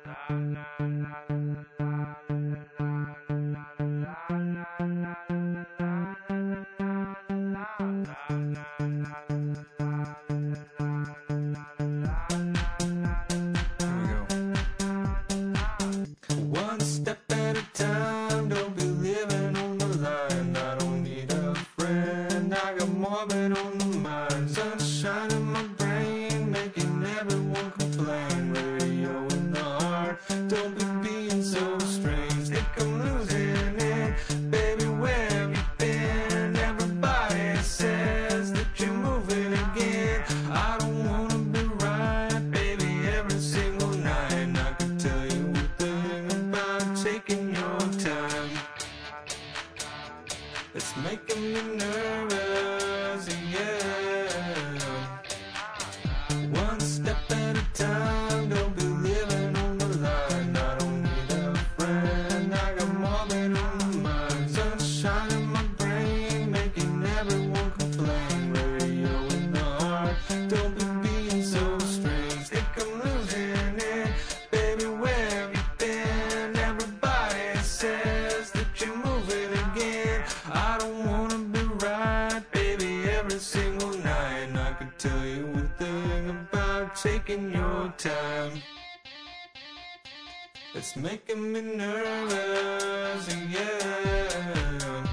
One step at a time, don't be living on the line. I don't need a friend, I got more of it on the mind. Sunshine in my brain, making everyone complain. Radio in the heart, don't be being so strange. Think I'm losing it, baby, where have you been? Everybody says that you're moving again. I don't wanna be right, baby, every single night. And I can tell you a thing about taking your time. It's making me nervous, yeah. One step at a time, don't be living on the line. I don't need a friend, I got more than on the mind. Sunshine in my brain, making everyone complain. Radio in the heart, don't be being so strange. Think I'm losing it, baby, where have you been? Everybody says that you're moving again. I don't wanna be right, baby, every single night. And I could tell you a thing about taking your time. It's making me nervous, yeah.